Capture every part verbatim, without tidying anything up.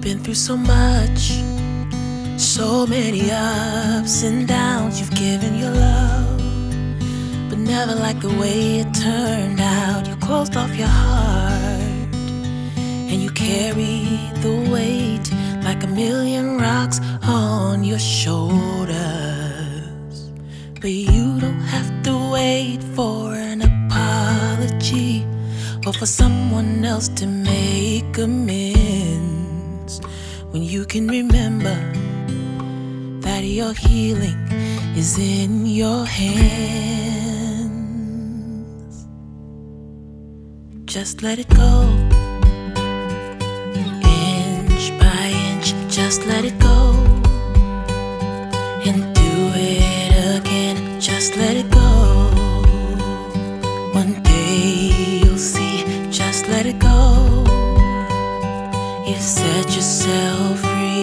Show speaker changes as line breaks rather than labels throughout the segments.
been through so much, so many ups and downs. You've given your love, but never liked the way it turned out. You closed off your heart, and you carry the weight like a million rocks on your shoulders. But you don't have to wait for an apology or for someone else to make amends, when you can remember that your healing is in your hands. Just let it go, inch by inch, just let it go, and do it again, just let it go. One day you'll see, just let it go. You've set yourself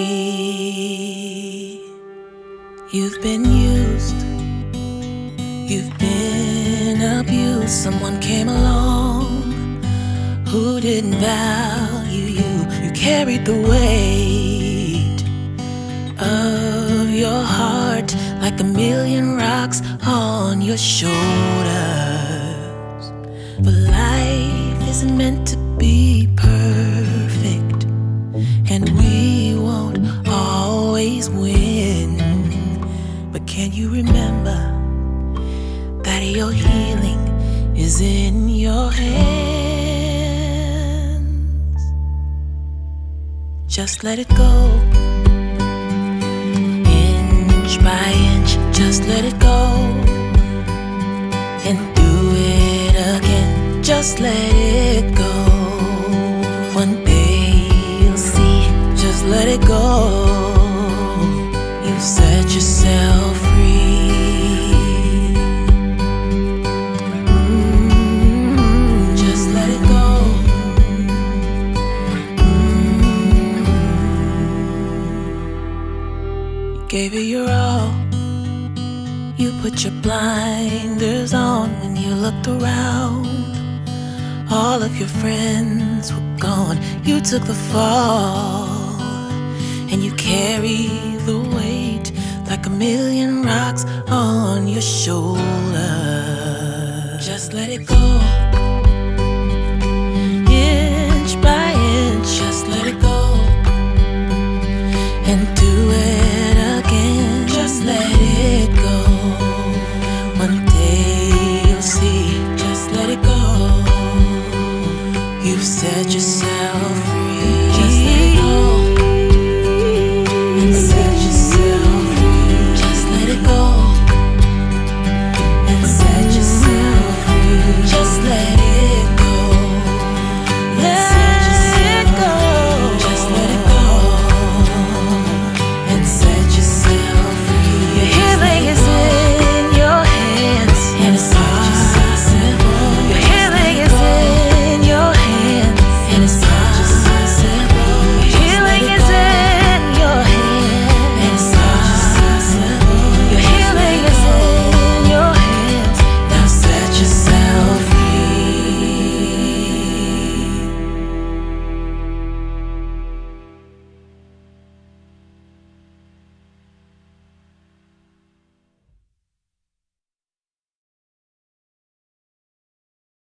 free. You've been used, you've been abused. Someone came along who didn't value you. You carried the weight of your heart like a million rocks on your shoulders. But life isn't meant to be perfect, and we won't always win. But can you remember that your healing is in your hands? Just let it go, inch by inch, just let it go, and do it again, just let it go. One day you'll see, just let it go. You've set yourself free. Mm-hmm. Just let it go. Mm-hmm. You gave it your all. You put your blinders on when you looked around. All of your friends were gone. You took the fall, and you carry the weight like a million rocks on your shoulder. Just let it go, inch by inch, just let it go, and do it again, just let it go. One day you'll see, just let it go. You've set yourself